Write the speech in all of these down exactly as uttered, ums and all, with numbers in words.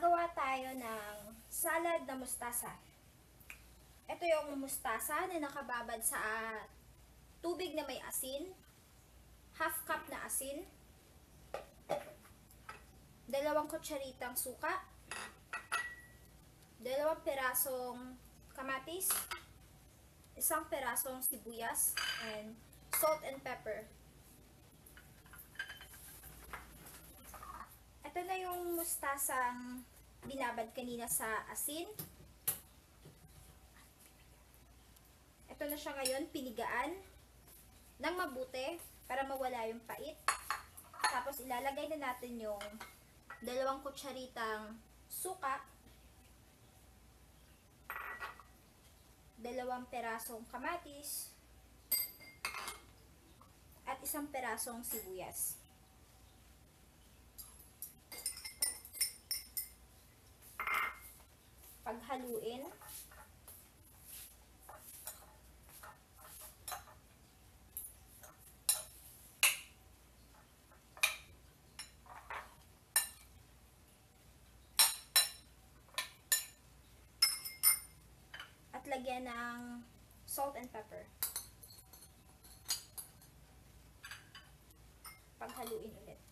gagawa tayo ng salad na mustasa. Ito yung mustasa na nakababad sa tubig na may asin, half cup na asin, dalawang kutsaritang suka, dalawang perasong kamatis, isang perasong sibuyas, and salt and pepper. Ito na yung mustasang binabad kanina sa asin. Ito na siya ngayon, pinigaan ng mabuti para mawala yung pait. Tapos ilalagay na natin yung dalawang kutsaritang suka, dalawang perasong kamatis, at isang perasong sibuyas. Paghaluin. At lagyan ng salt and pepper. Paghaluin ulit.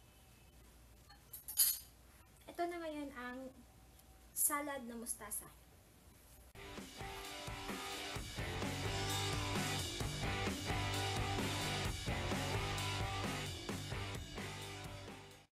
Ito na ngayon ang salad na mustasa.